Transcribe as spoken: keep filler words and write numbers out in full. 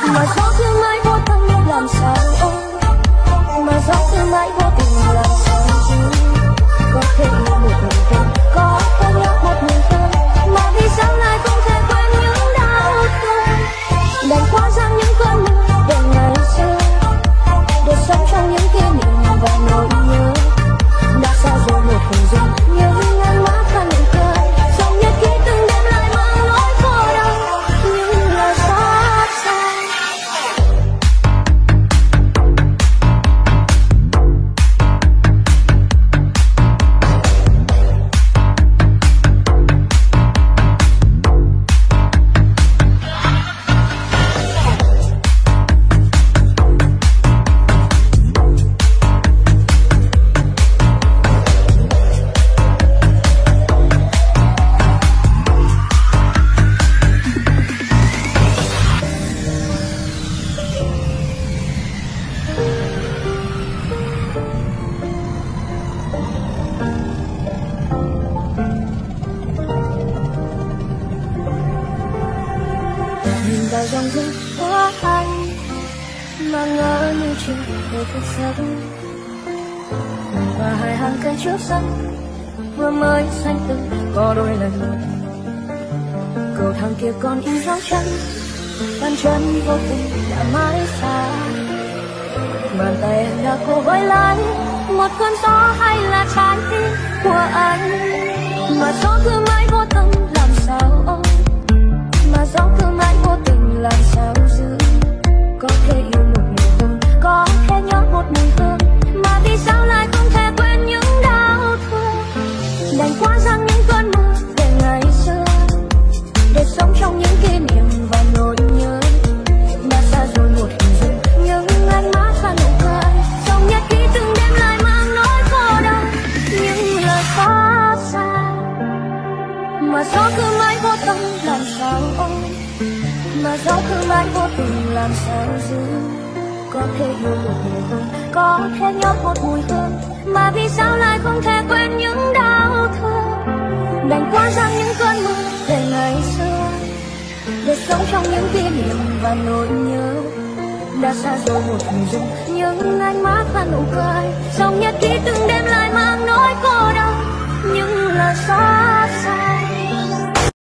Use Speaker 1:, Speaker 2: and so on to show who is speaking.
Speaker 1: mà gió cứ mãi vô tâm làm sao ôm, mà gió cứ mãi vô tình làm sao giữ. Có thể yêu một người thôi, có thể nhớ một người thôi, mà vì sao lại không thể quên những đau thương. Đành qua sang những cơn mưa về ngày xưa, để sống trong những kỷ niệm và nỗi nhớ. Đã xa rồi một hình dung, nhưng anh mắt và nụ cười, trong nhật ký từng đêm lại mang nỗi cô đau, những lời xót xa. Nhìn vào dòng duyên của anh mà ngỡ như chuyện về cuộc sống, và hai hàng cây trước sân vừa mới xanh tươi có đôi lần. Cầu thang kia còn in dấu chân, bàn chân vô tình đã mãi xa. Bàn tay em đã cố gọi lại một cơn gió hay là trái tim của anh, mà gió cứ mãi vô tâm làm sao ôm, mà gió cứ mãi vô tình làm sao giữ. Có thể yêu một người thôi, có thể nhớ một mùi hương, mà vì sao lại không thể quên những đau thương. Đành qua sang những cơn mưa về ngày xưa, để sống trong những kỷ niệm và nỗi nhớ. Đã xa rồi một hình dung, nhưng ánh mắt và nụ cười, trong nhật ký từng đêm lại mang nỗi cô đau, những lời xót xa. Mà gió cứ mãi vô tâm làm sao ôm, mà gió cứ mãi vô tình làm sao giữ. Có thể yêu một người thôi, có thể nhớ một mùi hương, mà vì sao lại không thể quên những đau thương. Đành qua sang những cơn mưa về ngày xưa, để sống trong những kỷ niệm và nỗi nhớ. Đã xa rồi một hình dung, nhưng ánh mắt và nụ cười, trong nhật ký từng đêm lại mang nỗi cô đau, những lời xót xa.